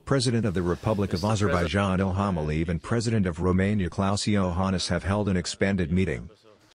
President of the Republic of Azerbaijan Ilham Aliyev and President of Romania Klaus Iohannis have held an expanded meeting.